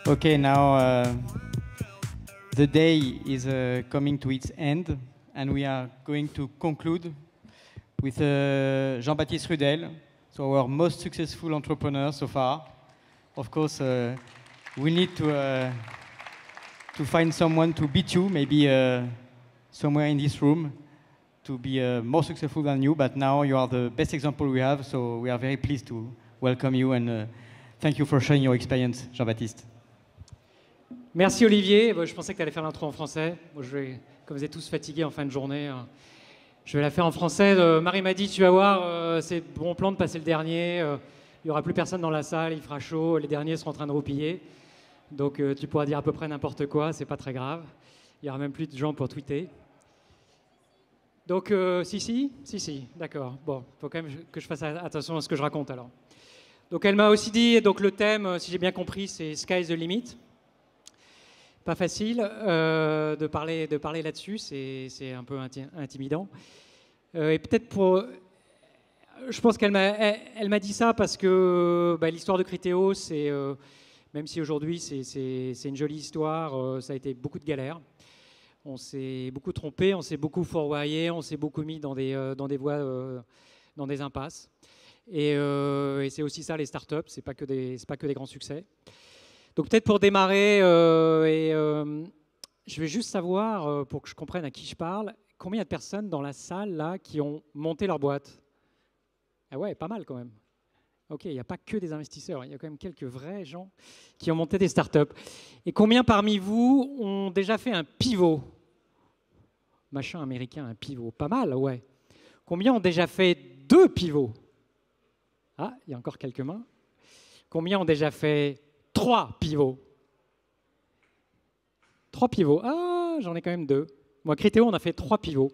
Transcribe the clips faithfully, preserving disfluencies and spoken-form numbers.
Okay, now uh, the day is uh, coming to its end, and we are going to conclude with uh, Jean-Baptiste Rudel, so our most successful entrepreneur so far. Of course, uh, we need to uh, to find someone to beat you, maybe uh, somewhere in this room, to be uh, more successful than you. But now you are the best example we have, so we are very pleased to welcome you and uh, thank you for sharing your experience, Jean-Baptiste. Merci Olivier. Je pensais que tu allais faire l'intro en français. Moi, je vais, comme vous êtes tous fatigués en fin de journée, je vais la faire en français. Marie m'a dit, tu vas voir, c'est bon plan de passer le dernier. Il n'y aura plus personne dans la salle, il fera chaud, les derniers seront en train de roupiller. Donc tu pourras dire à peu près n'importe quoi, c'est pas très grave. Il n'y aura même plus de gens pour tweeter. Donc, euh, si, si, si, si, d'accord. Bon, il faut quand même que je fasse attention à ce que je raconte alors. Donc elle m'a aussi dit, donc le thème, si j'ai bien compris, c'est Sky's the limit. Pas facile euh, de parler, de parler là-dessus, c'est un peu inti intimidant. Euh, et peut-être pour... Je pense qu'elle m'a elle, elle m'a dit ça parce que bah, l'histoire de Criteo, c'est, euh, même si aujourd'hui c'est une jolie histoire, euh, ça a été beaucoup de galères. On s'est beaucoup trompé, on s'est beaucoup fourvoyé, on s'est beaucoup mis dans des, euh, dans des voies, euh, dans des impasses. Et, euh, et c'est aussi ça les startups, c'est pas que des, c'est pas que des grands succès. Donc peut-être pour démarrer, euh, et, euh, je vais juste savoir, euh, pour que je comprenne à qui je parle, combien il y a de personnes dans la salle là qui ont monté leur boîte? Ah ouais, pas mal quand même. Ok, il n'y a pas que des investisseurs, il y a quand même quelques vrais gens qui ont monté des startups. Et combien parmi vous ont déjà fait un pivot? Machin américain, un pivot, pas mal, ouais. Combien ont déjà fait deux pivots? Ah, il y a encore quelques mains. Combien ont déjà fait trois pivots? Trois pivots. Ah, j'en ai quand même deux. Moi, Criteo, on a fait trois pivots.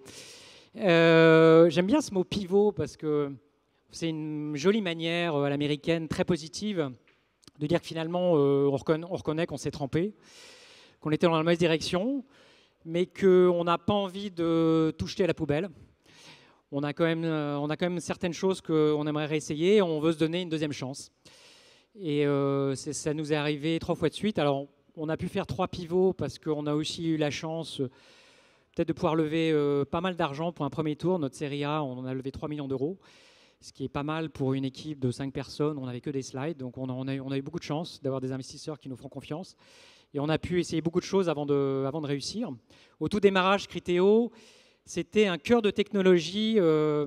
Euh, J'aime bien ce mot pivot parce que c'est une jolie manière à l'américaine, très positive, de dire que finalement, euh, on reconnaît, on reconnaît qu'on s'est trompé, qu'on était dans la mauvaise direction, mais qu'on n'a pas envie de tout jeter à la poubelle. On a quand même, on a quand même certaines choses qu'on aimerait réessayer, on veut se donner une deuxième chance. Et euh, ça nous est arrivé trois fois de suite. Alors, on a pu faire trois pivots parce qu'on a aussi eu la chance peut-être de pouvoir lever euh, pas mal d'argent pour un premier tour. Notre série A, on en a levé trois millions d'euros, ce qui est pas mal pour une équipe de cinq personnes. On n'avait que des slides, donc on a, on a, on a eu beaucoup de chance d'avoir des investisseurs qui nous font confiance. Et on a pu essayer beaucoup de choses avant de, avant de réussir. Au tout démarrage, Criteo, c'était un cœur de technologie euh,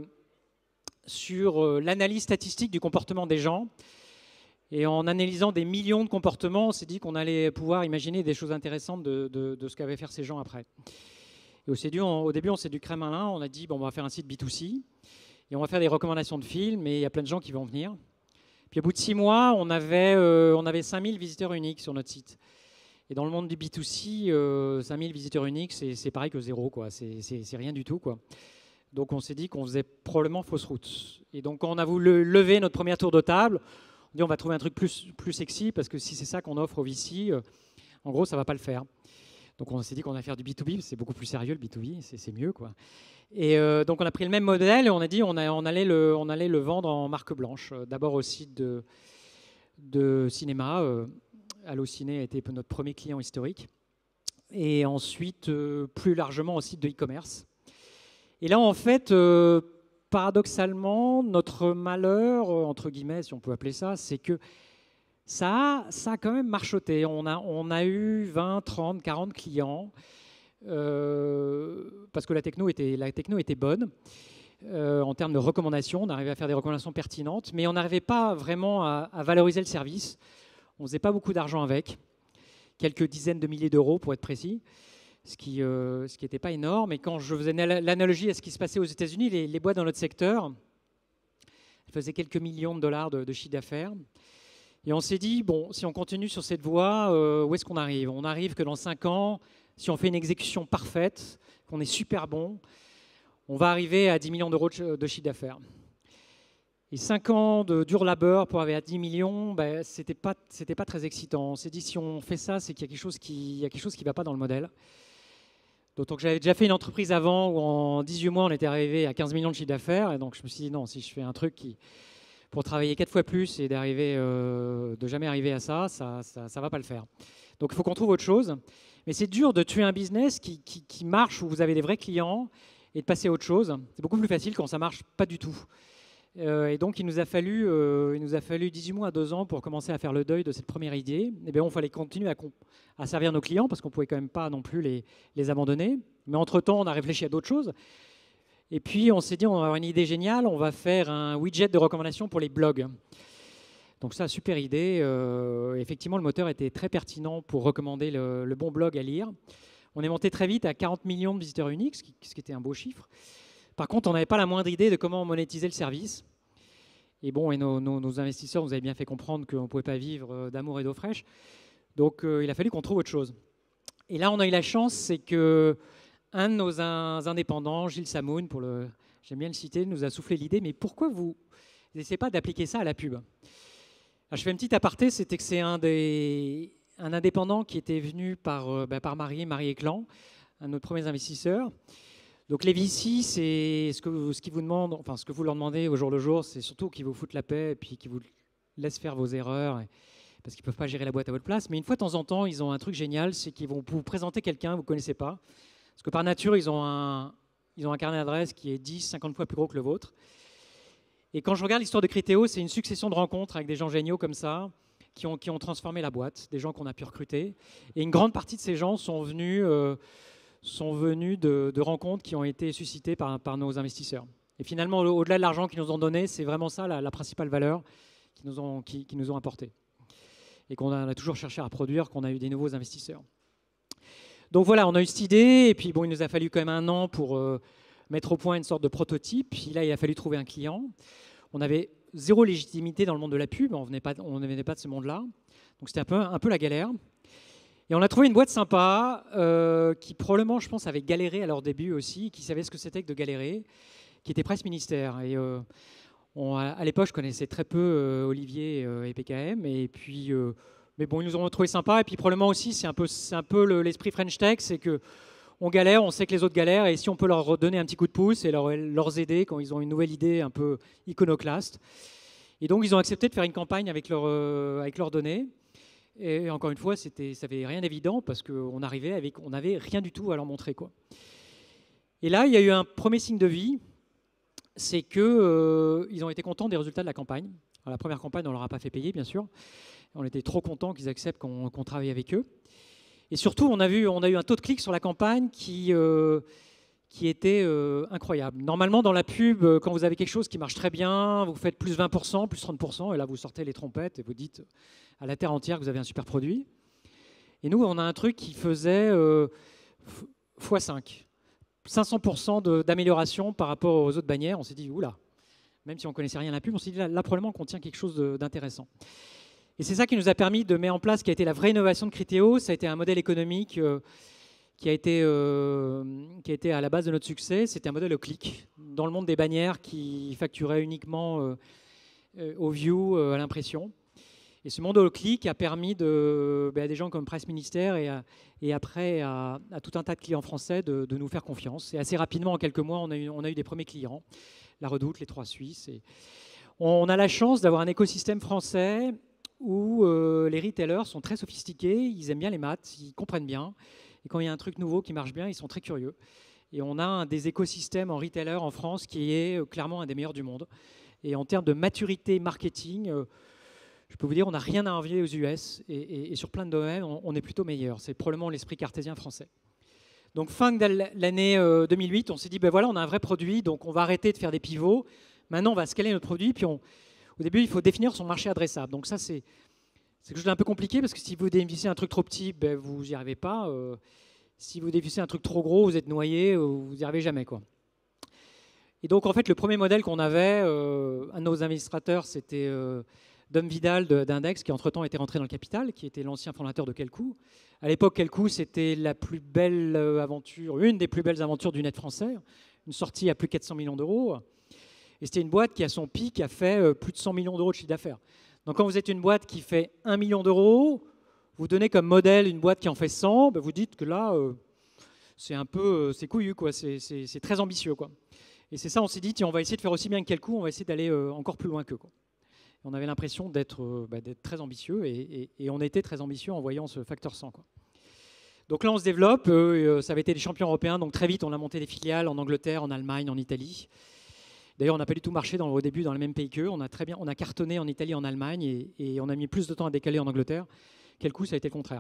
sur euh, l'analyse statistique du comportement des gens. Et en analysant des millions de comportements, on s'est dit qu'on allait pouvoir imaginer des choses intéressantes de, de, de ce qu'avaient faire ces gens après. Et au, début, on, au début, on s'est du crème à l'un, on a dit bon, on va faire un site B deux C et on va faire des recommandations de films et il y a plein de gens qui vont venir. Puis au bout de six mois, on avait, euh, on avait cinq mille visiteurs uniques sur notre site. Et dans le monde du B deux C, euh, cinq mille visiteurs uniques, c'est pareil que zéro, quoi. C'est rien du tout, quoi. Donc on s'est dit qu'on faisait probablement fausse route. Et donc quand on a voulu lever notre première tour de table, on dit on va trouver un truc plus, plus sexy parce que si c'est ça qu'on offre au V C, euh, en gros, ça ne va pas le faire. Donc on s'est dit qu'on va faire du B deux B, c'est beaucoup plus sérieux le B deux B, c'est mieux, quoi. Et euh, donc on a pris le même modèle et on a dit on, a, on, allait, le, on allait le vendre en marque blanche. D'abord au site de, de cinéma. Euh, Allociné a été notre premier client historique. Et ensuite, euh, plus largement au site de e-commerce. Et là, en fait, euh, paradoxalement, notre malheur, entre guillemets, si on peut appeler ça, c'est que ça a, ça a quand même marchoté. On a, on a eu vingt, trente, quarante clients euh, parce que la techno était, la techno était bonne. Euh, en termes de recommandations, on arrivait à faire des recommandations pertinentes, mais on n'arrivait pas vraiment à, à valoriser le service. On ne faisait pas beaucoup d'argent avec, quelques dizaines de milliers d'euros pour être précis, ce qui euh, ce qui n'était pas énorme. Et quand je faisais l'analogie à ce qui se passait aux États-Unis, les, les boîtes dans notre secteur faisaient quelques millions de dollars de, de chiffre d'affaires. Et on s'est dit, bon, si on continue sur cette voie, euh, où est-ce qu'on arrive? On arrive que dans cinq ans, si on fait une exécution parfaite, qu'on est super bon, on va arriver à dix millions d'euros de, de chiffre d'affaires. Et cinq ans de dur labeur pour arriver à dix millions, ben, c'était pas, c'était pas très excitant. On s'est dit, si on fait ça, c'est qu'il y a quelque chose qui, il y a quelque chose qui ne va pas dans le modèle. D'autant que j'avais déjà fait une entreprise avant où en dix-huit mois, on était arrivé à quinze millions de chiffre d'affaires. Et donc, je me suis dit, non, si je fais un truc qui pour travailler quatre fois plus et d'arriver, euh, de jamais arriver à ça, ça, ça, ça va pas le faire. Donc il faut qu'on trouve autre chose. Mais c'est dur de tuer un business qui, qui, qui marche, où vous avez des vrais clients, et de passer à autre chose. C'est beaucoup plus facile quand ça marche pas du tout. Euh, et donc il nous a fallu, euh, il nous a fallu dix-huit mois à deux ans pour commencer à faire le deuil de cette première idée. Et bien, il fallait continuer à, à servir nos clients parce qu'on pouvait quand même pas non plus les, les abandonner. Mais entre-temps, on a réfléchi à d'autres choses. Et puis on s'est dit, on va avoir une idée géniale, on va faire un widget de recommandation pour les blogs. Donc ça, super idée. Euh, effectivement, le moteur était très pertinent pour recommander le, le bon blog à lire. On est monté très vite à quarante millions de visiteurs uniques, ce qui, ce qui était un beau chiffre. Par contre, on n'avait pas la moindre idée de comment monétiser le service. Et bon, et nos, nos, nos investisseurs nous avaient bien fait comprendre qu'on ne pouvait pas vivre d'amour et d'eau fraîche. Donc euh, il a fallu qu'on trouve autre chose. Et là, on a eu la chance, c'est que un de nos indépendants, Gilles Samoun, pour le, j'aime bien le citer, nous a soufflé l'idée, mais pourquoi vous n'essayez pas d'appliquer ça à la pub? Alors, je fais une petite aparté, c'était que c'est un, des, un indépendant qui était venu par, euh, bah, par Marie, Marie Éclan, un de nos premiers investisseurs. Donc les V C, c'est ce que, ce, qui vous demande, enfin, ce que vous leur demandez au jour le jour, c'est surtout qu'ils vous foutent la paix et puis qu'ils vous laissent faire vos erreurs, et, parce qu'ils ne peuvent pas gérer la boîte à votre place. Mais une fois de temps en temps, ils ont un truc génial, c'est qu'ils vont vous présenter quelqu'un que vous ne connaissez pas. Parce que par nature, ils ont un, ils ont un carnet d'adresses qui est dix, cinquante fois plus gros que le vôtre. Et quand je regarde l'histoire de Criteo, c'est une succession de rencontres avec des gens géniaux comme ça, qui ont, qui ont transformé la boîte, des gens qu'on a pu recruter. Et une grande partie de ces gens sont venus, euh, sont venus de, de rencontres qui ont été suscitées par, par nos investisseurs. Et finalement, au-delà de l'argent qu'ils nous ont donné, c'est vraiment ça la, la principale valeur qu'ils nous ont, qui, qui nous ont apportée. Et qu'on a, a toujours cherché à produire, qu'on a eu des nouveaux investisseurs. Donc voilà, on a eu cette idée, et puis bon, il nous a fallu quand même un an pour euh, mettre au point une sorte de prototype. Puis là, il a fallu trouver un client. On avait zéro légitimité dans le monde de la pub, on venait pas, on ne venait pas de ce monde-là. Donc c'était un peu, un peu la galère. Et on a trouvé une boîte sympa, euh, qui probablement, je pense, avait galéré à leur début aussi, qui savait ce que c'était que de galérer, qui était Presse Ministère. Et euh, on, à l'époque, je connaissais très peu euh, Olivier euh, et P K M, et puis... Euh, Mais bon, ils nous ont trouvé sympa. Et puis probablement aussi, c'est un peu, c'est un peu le, l'esprit French Tech, c'est qu'on galère, on sait que les autres galèrent, et si on peut leur donner un petit coup de pouce et leur, leur aider quand ils ont une nouvelle idée un peu iconoclaste. Et donc, ils ont accepté de faire une campagne avec, leur, euh, avec leurs données. Et encore une fois, c'était, ça n'avait rien d'évident parce qu'on arrivait avec, on n'avait rien du tout à leur montrer, quoi. Et là, il y a eu un premier signe de vie, c'est qu'ils euh, ont été contents des résultats de la campagne. Alors, la première campagne, on ne leur a pas fait payer, bien sûr. On était trop contents qu'ils acceptent qu'on, qu'on travaille avec eux. Et surtout, on a, vu, on a eu un taux de clic sur la campagne qui, euh, qui était euh, incroyable. Normalement, dans la pub, quand vous avez quelque chose qui marche très bien, vous faites plus vingt pour cent, plus trente pour cent, et là, vous sortez les trompettes et vous dites à la terre entière que vous avez un super produit. Et nous, on a un truc qui faisait euh, fois cinq. cinq cents pour cent de, d'amélioration par rapport aux autres bannières. On s'est dit, oula, même si on ne connaissait rien à la pub, on s'est dit, là, là probablement, qu'on tient quelque chose de, d'intéressant. Et c'est ça qui nous a permis de mettre en place ce qui a été la vraie innovation de Criteo. Ça a été un modèle économique euh, qui, a été, euh, qui a été à la base de notre succès. C'était un modèle au clic, dans le monde des bannières qui facturait uniquement euh, euh, au view, euh, à l'impression. Et ce monde au clic a permis de, bah, à des gens comme Presse Ministère et, à, et après à, à tout un tas de clients français de, de nous faire confiance. Et assez rapidement, en quelques mois, on a eu, on a eu des premiers clients, La Redoute, les Trois Suisses. Et on a la chance d'avoir un écosystème français où euh, les retailers sont très sophistiqués, ils aiment bien les maths, ils comprennent bien. Et quand il y a un truc nouveau qui marche bien, ils sont très curieux. Et on a un des écosystèmes en retailer en France qui est euh, clairement un des meilleurs du monde. Et en termes de maturité marketing, euh, je peux vous dire, on n'a rien à envier aux U S. Et, et, et sur plein de domaines, on, on est plutôt meilleur. C'est probablement l'esprit cartésien français. Donc fin de l'année euh, deux mille huit, on s'est dit, ben voilà, on a un vrai produit, donc on va arrêter de faire des pivots. Maintenant, on va scaler notre produit, puis on... Au début, il faut définir son marché adressable. Donc ça, c'est quelque chose d'un peu compliqué parce que si vous définissez un truc trop petit, ben, vous n'y arrivez pas. Euh, si vous définissez un truc trop gros, vous êtes noyé, euh, vous n'y arrivez jamais, quoi. Et donc, en fait, le premier modèle qu'on avait, euh, un de nos administrateurs, c'était euh, Dom Vidal d'Index, qui entre-temps était rentré dans le capital, qui était l'ancien fondateur de Quelcou. À l'époque, Quelcou, c'était la plus belle aventure, une des plus belles aventures du net français, une sortie à plus de quatre cents millions d'euros. Et c'était une boîte qui, à son pic, a fait plus de cent millions d'euros de chiffre d'affaires. Donc quand vous êtes une boîte qui fait un million d'euros, vous donnez comme modèle une boîte qui en fait cent, ben vous dites que là, euh, c'est un peu, euh, c'est couillu, quoi. C'est, c'est, c'est très ambitieux, quoi. Et c'est ça, on s'est dit, tiens, on va essayer de faire aussi bien que Quelcou, on va essayer d'aller euh, encore plus loin qu'eux, quoi. On avait l'impression d'être euh, bah, d'être très ambitieux et, et, et on était très ambitieux en voyant ce facteur cent, quoi. Donc là, on se développe. Euh, ça avait été des champions européens. Donc très vite, on a monté des filiales en Angleterre, en Allemagne, en Italie. D'ailleurs, on n'a pas du tout marché dans, au début dans le même pays qu'eux. On a très bien, on a cartonné en Italie, en Allemagne, et, et on a mis plus de temps à décaler en Angleterre. Quel coup, ça a été le contraire.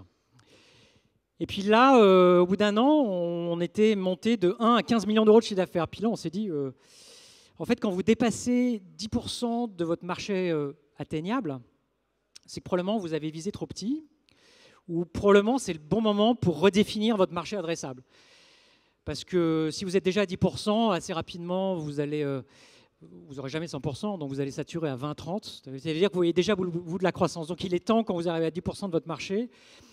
Et puis là, euh, au bout d'un an, on était monté de un à quinze millions d'euros de chiffre d'affaires. Puis là, on s'est dit, euh, en fait, quand vous dépassez dix pour cent de votre marché euh, atteignable, c'est que probablement vous avez visé trop petit, ou probablement c'est le bon moment pour redéfinir votre marché adressable. Parce que si vous êtes déjà à dix pour cent, assez rapidement, vous allez, euh, vous n'aurez jamais cent pour cent, donc vous allez saturer à vingt à trente. Ça veut dire que vous voyez déjà vous, vous de la croissance. Donc il est temps, quand vous arrivez à dix pour cent de votre marché,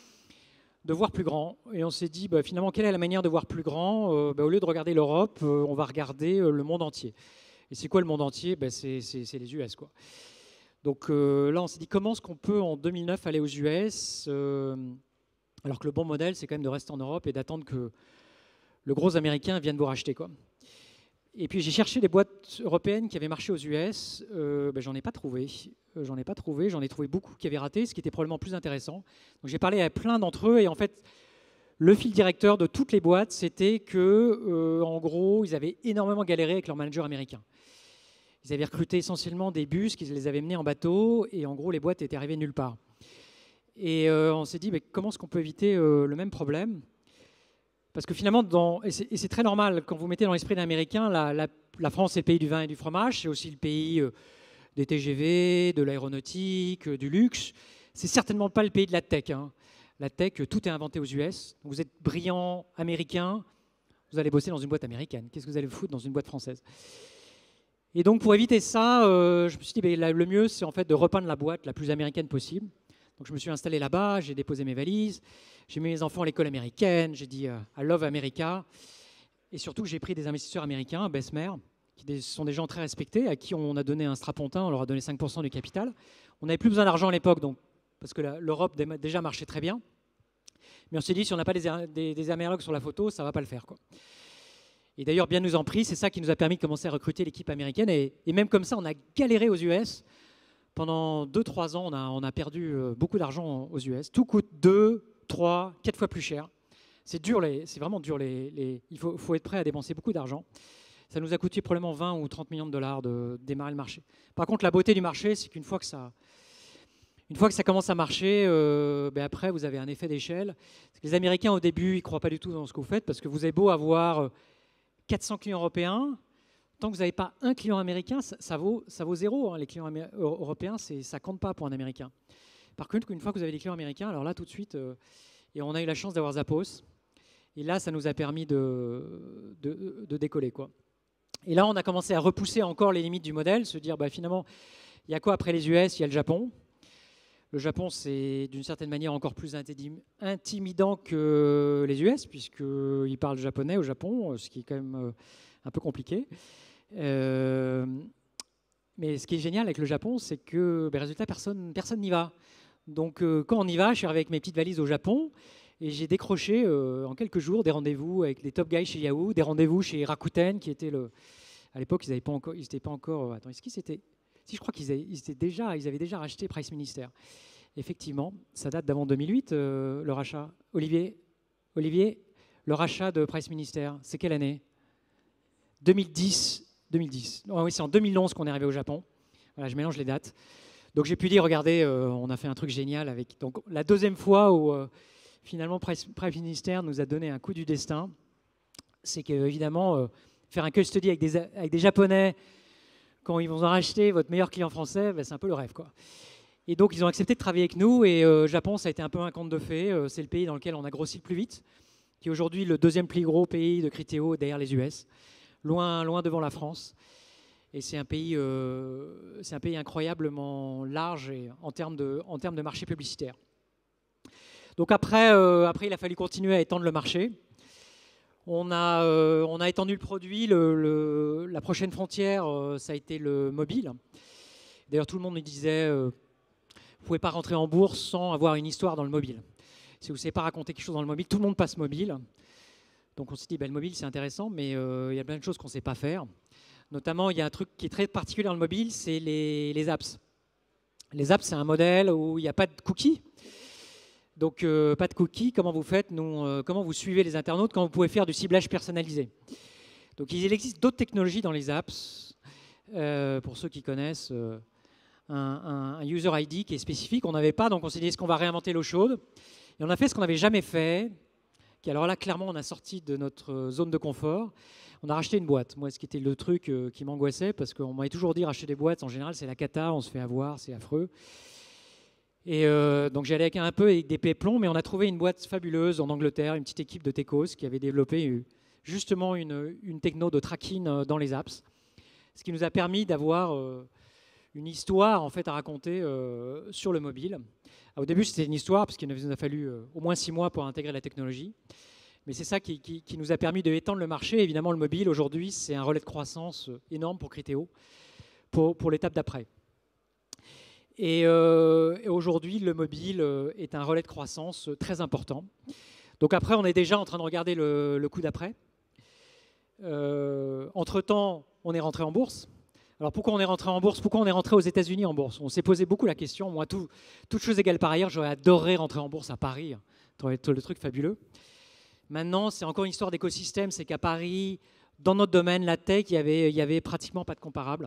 de voir plus grand. Et on s'est dit, bah, finalement, quelle est la manière de voir plus grand? euh, bah, Au lieu de regarder l'Europe, euh, on va regarder euh, le monde entier. Et c'est quoi le monde entier? bah, c'est, c'est, c'est les U S, quoi. Donc euh, là, on s'est dit, comment est-ce qu'on peut, en deux mille neuf, aller aux U S euh, alors que le bon modèle, c'est quand même de rester en Europe et d'attendre que le gros américain vienne vous racheter, quoi. Et puis j'ai cherché des boîtes européennes qui avaient marché aux U S. Euh, ben, j'en ai pas trouvé. Euh, j'en ai pas trouvé. J'en ai trouvé beaucoup qui avaient raté, ce qui était probablement plus intéressant. Donc j'ai parlé à plein d'entre eux et en fait, le fil directeur de toutes les boîtes, c'était que, euh, en gros, ils avaient énormément galéré avec leurs managers américains. Ils avaient recruté essentiellement des bus, qu'ils les avaient menés en bateau et en gros, les boîtes étaient arrivées nulle part. Et euh, on s'est dit, ben, comment est-ce qu'on peut éviter euh, le même problème? Parce que finalement, dans, et, c'est, et c'est très normal, quand vous mettez dans l'esprit d'un Américain, la, la, la France c'est le pays du vin et du fromage, c'est aussi le pays euh, des T G V, de l'aéronautique, euh, du luxe. C'est certainement pas le pays de la tech, hein. La tech, euh, tout est inventé aux U S. Donc vous êtes brillant américain, vous allez bosser dans une boîte américaine. Qu'est-ce que vous allez vous foutre dans une boîte française? Et donc pour éviter ça, euh, je me suis dit, ben, la, le mieux c'est en fait de repeindre la boîte la plus américaine possible. Donc je me suis installé là-bas, j'ai déposé mes valises, j'ai mis mes enfants à l'école américaine, j'ai dit euh, I love America. Et surtout, j'ai pris des investisseurs américains, Bessemer, qui des, sont des gens très respectés, à qui on a donné un strapontin, on leur a donné cinq pour cent du capital. On n'avait plus besoin d'argent à l'époque, donc, parce que la, l'Europe déjà marchait très bien. Mais on s'est dit, si on n'a pas des, des, des Américains sur la photo, ça ne va pas le faire, quoi. Et d'ailleurs, bien nous en prie, c'est ça qui nous a permis de commencer à recruter l'équipe américaine. Et, et même comme ça, on a galéré aux U S. Pendant deux trois ans, on a, on a perdu beaucoup d'argent aux U S. Tout coûte deux, trois, quatre fois plus cher. C'est dur, les, c'est vraiment dur. Les, les, il faut, faut être prêt à dépenser beaucoup d'argent. Ça nous a coûté probablement vingt ou trente millions de dollars de, de démarrer le marché. Par contre, la beauté du marché, c'est qu'une fois que ça, une fois que ça commence à marcher, euh, ben après, vous avez un effet d'échelle. Les Américains, au début, ils ne croient pas du tout dans ce que vous faites parce que vous avez beau avoir quatre cents clients européens, tant que vous n'avez pas un client américain, ça, ça, vaut, ça vaut zéro. Hein. Les clients amé- européens, c'est, ça ne compte pas pour un Américain. Par contre, une fois que vous avez des clients américains, alors là, tout de suite, euh, et on a eu la chance d'avoir Zappos. Et là, ça nous a permis de, de, de décoller, quoi. Et là, on a commencé à repousser encore les limites du modèle, se dire, bah, finalement, il y a quoi après les U S? Il y a le Japon. Le Japon, c'est d'une certaine manière encore plus intimidant que les U S, puisqu'ils parlent japonais au Japon, ce qui est quand même un peu compliqué. Euh, mais ce qui est génial avec le Japon, c'est que, ben, résultat, personne personne n'y va. Donc, euh, quand on y va, je suis arrivé avec mes petites valises au Japon et j'ai décroché euh, en quelques jours des rendez-vous avec les top guys chez Yahoo, des rendez-vous chez Rakuten, qui était le. À l'époque, ils n'étaient pas encore. Ils étaient pas encore. Attends, est-ce qu'ils étaient Si, je crois qu'ils avaient, ils étaient déjà, ils avaient déjà racheté Price Minister. Effectivement, ça date d'avant deux mille huit, euh, le rachat. Olivier, Olivier, le rachat de Price Minister, c'est quelle année? deux mille dix. deux mille dix. Oh, oui, c'est en deux mille onze qu'on est arrivé au Japon. Voilà, je mélange les dates. Donc j'ai pu dire, regardez, euh, on a fait un truc génial avec. Donc la deuxième fois où euh, finalement Price, Price Minister nous a donné un coup du destin, c'est qu'évidemment, euh, faire un case study avec des, avec des Japonais quand ils vont en racheter votre meilleur client français, ben, c'est un peu le rêve, quoi. Et donc ils ont accepté de travailler avec nous. Et euh, Japon, ça a été un peu un conte de fées. Euh, c'est le pays dans lequel on a grossi le plus vite, qui est aujourd'hui le deuxième plus gros pays de Criteo derrière les U S. Loin, loin devant la France. Et c'est un pays, euh, c'est un pays incroyablement large et en termes de, en termes de marché publicitaire. Donc après, euh, après, il a fallu continuer à étendre le marché. On a, euh, on a étendu le produit. Le, le, la prochaine frontière, euh, ça a été le mobile. D'ailleurs, tout le monde me disait, euh, vous ne pouvez pas rentrer en bourse sans avoir une histoire dans le mobile. Si vous ne savez pas raconter quelque chose dans le mobile, tout le monde passe mobile. Donc on s'est dit, ben, le mobile c'est intéressant, mais euh, il y a plein de choses qu'on ne sait pas faire. Notamment, il y a un truc qui est très particulier dans le mobile, c'est les, les apps. Les apps, c'est un modèle où il n'y a pas de cookies. Donc, euh, pas de cookies, comment vous faites nous, euh, comment vous suivez les internautes quand vous pouvez faire du ciblage personnalisé? Donc, il existe d'autres technologies dans les apps. Euh, pour ceux qui connaissent, euh, un, un, un user I D qui est spécifique, on n'avait pas, donc on s'est dit, est-ce qu'on va réinventer l'eau chaude? Et on a fait ce qu'on n'avait jamais fait. Qui, alors là, clairement, on a sorti de notre zone de confort. On a racheté une boîte. Moi, ce qui était le truc euh, qui m'angoissait, parce qu'on m'avait toujours dit, racheter des boîtes, en général, c'est la cata, on se fait avoir, c'est affreux. Et euh, donc j'allais un peu avec des péplons, mais on a trouvé une boîte fabuleuse en Angleterre, une petite équipe de techos qui avait développé justement une, une techno de tracking dans les apps, ce qui nous a permis d'avoir euh, une histoire en fait à raconter euh, sur le mobile. Alors, au début c'était une histoire parce qu'il nous a fallu euh, au moins six mois pour intégrer la technologie, mais c'est ça qui, qui, qui nous a permis d'étendre le marché. Évidemment le mobile aujourd'hui c'est un relais de croissance énorme pour Criteo, pour, pour l'étape d'après. Et, euh, et aujourd'hui, le mobile euh, est un relais de croissance euh, très important. Donc après, on est déjà en train de regarder le, le coup d'après. Euh, entre-temps, on est rentré en bourse. Alors pourquoi on est rentré en bourse? Pourquoi on est rentré aux États-Unis en bourse? On s'est posé beaucoup la question. Moi, tout, toute chose égale par ailleurs, j'aurais adoré rentrer en bourse à Paris. Ça aurait été le truc fabuleux. Maintenant, c'est encore une histoire d'écosystème. C'est qu'à Paris, dans notre domaine, la tech, il y avait, il y avait pratiquement pas de comparable.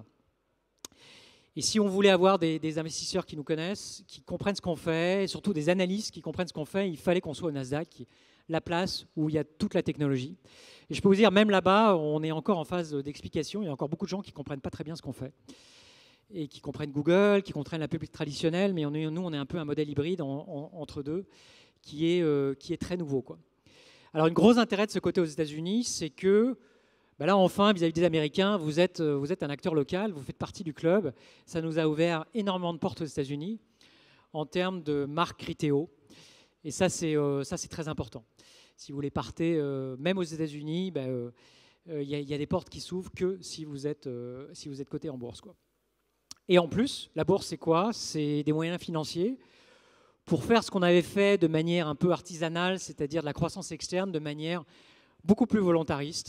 Et si on voulait avoir des, des investisseurs qui nous connaissent, qui comprennent ce qu'on fait, et surtout des analystes qui comprennent ce qu'on fait, il fallait qu'on soit au Nasdaq, la place où il y a toute la technologie. Et je peux vous dire, même là-bas, on est encore en phase d'explication. Il y a encore beaucoup de gens qui ne comprennent pas très bien ce qu'on fait. Et qui comprennent Google, qui comprennent la publicité traditionnelle, mais on est, nous, on est un peu un modèle hybride en, en, entre deux, qui est, euh, qui est très nouveau, quoi. Alors, un gros intérêt de ce côté aux États-Unis, c'est que ben là, enfin, vis-à-vis des Américains, vous êtes, vous êtes un acteur local, vous faites partie du club. Ça nous a ouvert énormément de portes aux États-Unis en termes de marque Criteo. Et ça, c'est euh, ça, c'est très important. Si vous voulez partir, euh, même aux États-Unis, ben, euh, euh, y, y a des portes qui s'ouvrent que si vous êtes, euh, si vous êtes coté en bourse, quoi. Et en plus, la bourse, c'est quoi? C'est des moyens financiers pour faire ce qu'on avait fait de manière un peu artisanale, c'est-à-dire de la croissance externe, de manière beaucoup plus volontariste.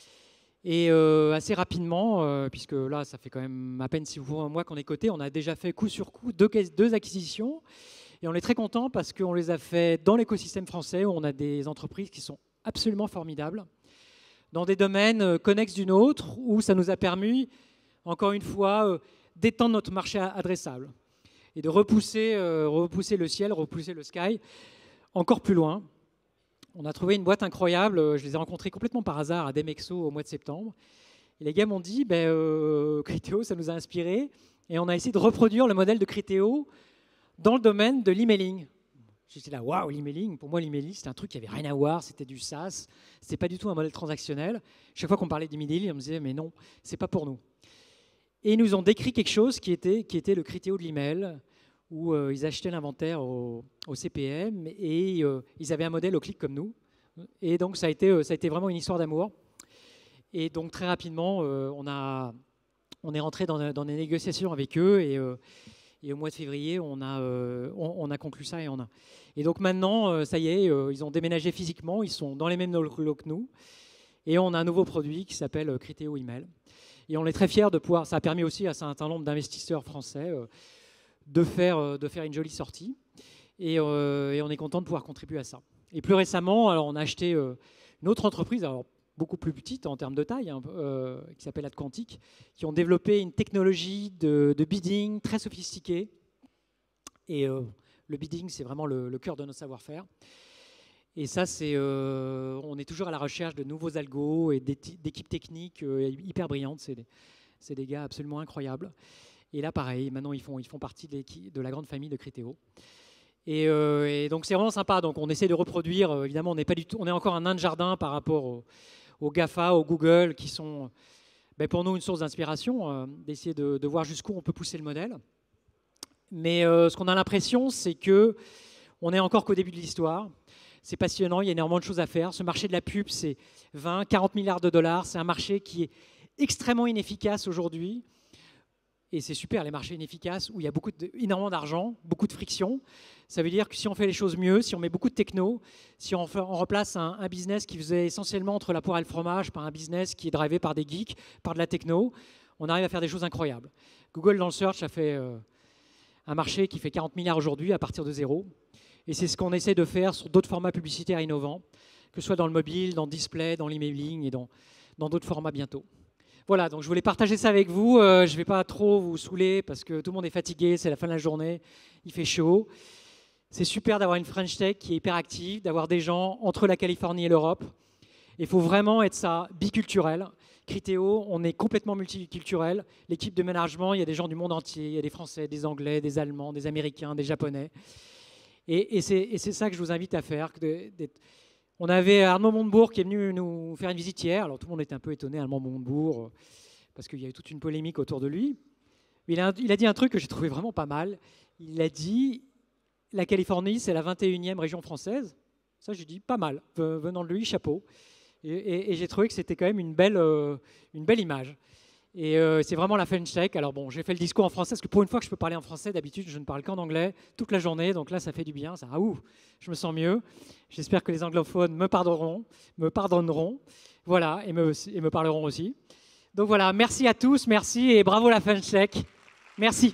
Et euh, assez rapidement, euh, puisque là, ça fait quand même à peine six mois qu'on est coté, on a déjà fait coup sur coup deux, deux acquisitions. Et on est très content parce qu'on les a fait dans l'écosystème français, où on a des entreprises qui sont absolument formidables, dans des domaines euh, connexes d'une autre, où ça nous a permis, encore une fois, euh, d'étendre notre marché adressable et de repousser, euh, repousser le ciel, repousser le sky encore plus loin. On a trouvé une boîte incroyable. Je les ai rencontrés complètement par hasard à Demexo au mois de septembre. Et les gars m'ont dit, ben, euh, Criteo, ça nous a inspiré. Et on a essayé de reproduire le modèle de Criteo dans le domaine de l'emailing. J'étais là, waouh, l'emailing. Pour moi, l'emailing, c'était un truc qui n'avait rien à voir. C'était du SaaS. C'était pas du tout un modèle transactionnel. Chaque fois qu'on parlait d'emailing, on me disait, mais non, c'est pas pour nous. Et ils nous ont décrit quelque chose qui était, qui était le Criteo de l'email, où euh, ils achetaient l'inventaire au, au C P M et euh, ils avaient un modèle au clic comme nous. Et donc, ça a été, euh, ça a été vraiment une histoire d'amour. Et donc, très rapidement, euh, on, a, on est rentré dans, dans des négociations avec eux et, euh, et au mois de février, on a, euh, on, on a conclu ça. Et, on a... et donc, maintenant, euh, ça y est, euh, ils ont déménagé physiquement, ils sont dans les mêmes locaux que nous. Et on a un nouveau produit qui s'appelle Criteo Email. Et on est très fiers de pouvoir... Ça a permis aussi à un certain nombre d'investisseurs français euh, de faire, de faire une jolie sortie. Et, euh, et on est content de pouvoir contribuer à ça. Et plus récemment, alors on a acheté euh, une autre entreprise, alors beaucoup plus petite en termes de taille, hein, euh, qui s'appelle AdQuantic, qui ont développé une technologie de, de bidding très sophistiquée. Et euh, le bidding, c'est vraiment le, le cœur de notre savoir-faire. Et ça, c'est, euh, on est toujours à la recherche de nouveaux algos et d'équipes techniques euh, hyper brillantes. C'est des, c'est des gars absolument incroyables. Et là, pareil, maintenant, ils font, ils font partie de, de la grande famille de Criteo. Et, euh, et donc, c'est vraiment sympa. Donc, on essaie de reproduire. Euh, évidemment, on n'est pas du tout, on est encore un nain de jardin par rapport aux au GAFA, aux Google, qui sont ben, pour nous une source d'inspiration, euh, d'essayer de, de voir jusqu'où on peut pousser le modèle. Mais euh, ce qu'on a l'impression, c'est que on est encore qu'au début de l'histoire. C'est passionnant, il y a énormément de choses à faire. Ce marché de la pub, c'est vingt, quarante milliards de dollars. C'est un marché qui est extrêmement inefficace aujourd'hui. Et c'est super, les marchés inefficaces où il y a beaucoup de, énormément d'argent, beaucoup de friction. Ça veut dire que si on fait les choses mieux, si on met beaucoup de techno, si on, fait, on replace un, un business qui faisait essentiellement entre la poire et le fromage par un business qui est drivé par des geeks, par de la techno, on arrive à faire des choses incroyables. Google dans le search a fait, euh, un marché qui fait quarante milliards aujourd'hui à partir de zéro. Et c'est ce qu'on essaie de faire sur d'autres formats publicitaires innovants, que ce soit dans le mobile, dans le display, dans l'emailing et dans d'autres formats bientôt. Voilà, donc je voulais partager ça avec vous. Euh, je ne vais pas trop vous saouler parce que tout le monde est fatigué, c'est la fin de la journée, il fait chaud. C'est super d'avoir une French Tech qui est hyper active, d'avoir des gens entre la Californie et l'Europe. Il faut vraiment être ça, biculturel. Criteo, on est complètement multiculturel. L'équipe de management, il y a des gens du monde entier. Il y a des Français, des Anglais, des Allemands, des Américains, des Japonais. Et, et c'est ça que je vous invite à faire. On avait Armand Montebourg qui est venu nous faire une visite hier. Alors tout le monde était un peu étonné, Armand Montebourg, parce qu'il y a eu toute une polémique autour de lui. Il a, il a dit un truc que j'ai trouvé vraiment pas mal. Il a dit, la Californie, c'est la vingt et unième région française. Ça, j'ai dit, pas mal. Venant de lui, chapeau. Et, et, et j'ai trouvé que c'était quand même une belle, euh, une belle image. Et euh, c'est vraiment la French Tech. Alors bon, j'ai fait le discours en français, parce que pour une fois que je peux parler en français, d'habitude, je ne parle qu'en anglais toute la journée. Donc là, ça fait du bien. Ça, ah, ouh, je me sens mieux. J'espère que les anglophones me pardonneront, me pardonneront. Voilà, et me, et me parleront aussi. Donc voilà, merci à tous, merci, et bravo la French Tech. Merci.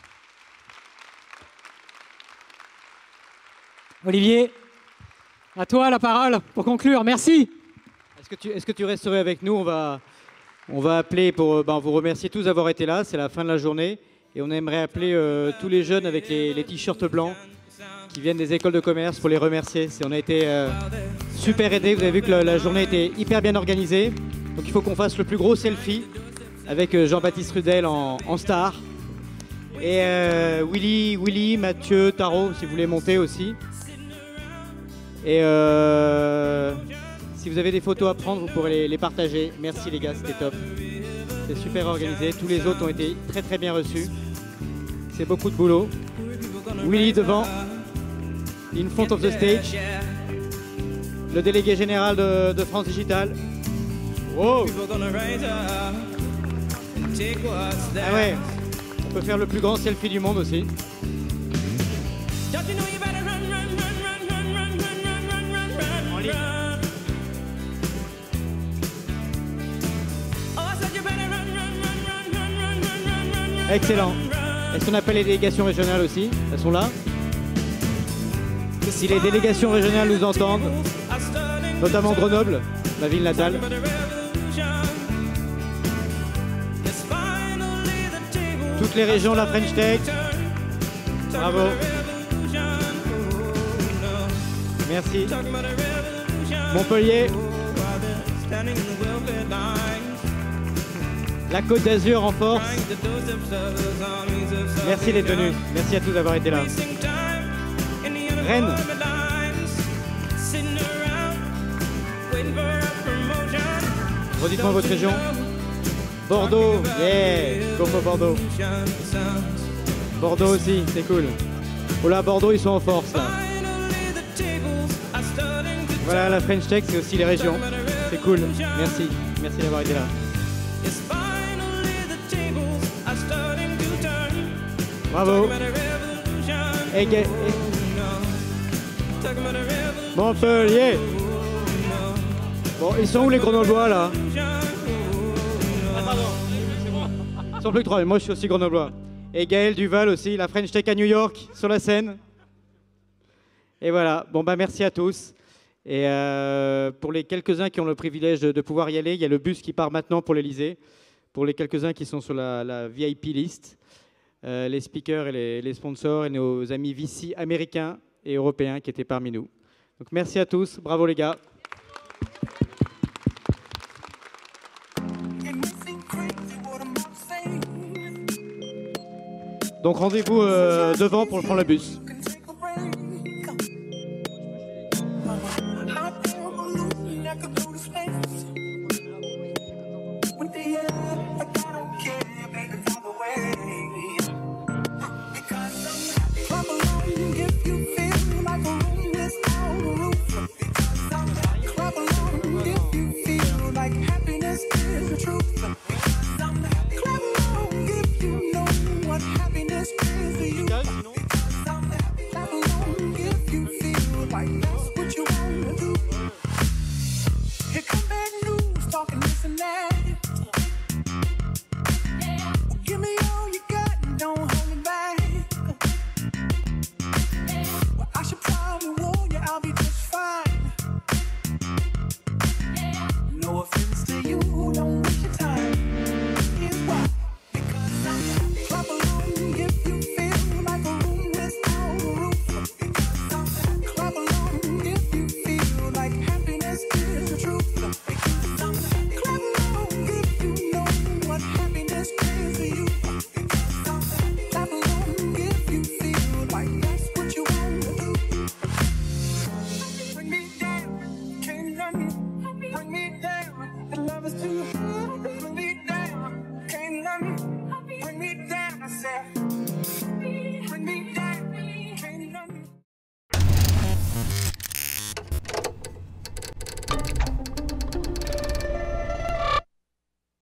Olivier, à toi la parole pour conclure. Merci. Est-ce que tu, est-ce que tu resterais avec nous? On va, on va appeler pour ben, vous remercier tous d'avoir été là. C'est la fin de la journée. Et on aimerait appeler euh, tous les jeunes avec les, les t-shirts blancs qui viennent des écoles de commerce pour les remercier. On a été euh, super aidés. Vous avez vu que la, la journée était hyper bien organisée. Donc il faut qu'on fasse le plus gros selfie avec euh, Jean-Baptiste Rudel en, en star. Et euh, Willy, Willy, Mathieu, Tarot, si vous voulez monter aussi. Et euh, si vous avez des photos à prendre, vous pourrez les, les partager. Merci les gars, c'était top. C'est super organisé. Tous les autres ont été très très bien reçus. C'est beaucoup de boulot. Willy devant, in front of the stage. Le délégué général de, de France Digital. Wow. Ah ouais, on peut faire le plus grand selfie du monde aussi. Excellent. Est-ce qu'on appelle les délégations régionales aussi? Elles sont là. Si les délégations régionales nous entendent, notamment Grenoble, ma ville natale. Toutes les régions de la French Tech. Bravo. Merci. Montpellier. La Côte d'Azur en force. Merci d'être venus. Merci à tous d'avoir été là. Rennes. Redites-moi votre région. Bordeaux. Yeah. Go for Bordeaux. Bordeaux aussi, c'est cool. Oh là, Bordeaux, ils sont en force là. Voilà, la French Tech, c'est aussi les régions. C'est cool. Merci. Merci d'avoir été là. Bravo. Et, et, Montpellier. Bon, ils sont où les Grenoblois là? Ils sont plus que trois, mais moi je suis aussi Grenoblois. Et Gaël Duval aussi, la French Tech à New York, sur la scène. Et voilà, bon bah merci à tous. Et euh, pour les quelques-uns qui ont le privilège de, de pouvoir y aller, il y a le bus qui part maintenant pour l'Elysée. Pour les quelques-uns qui sont sur la, la V I P list, euh, les speakers et les, les sponsors et nos amis V C américains et européens qui étaient parmi nous. Donc merci à tous, bravo les gars. Donc rendez-vous euh, devant pour prendre le bus.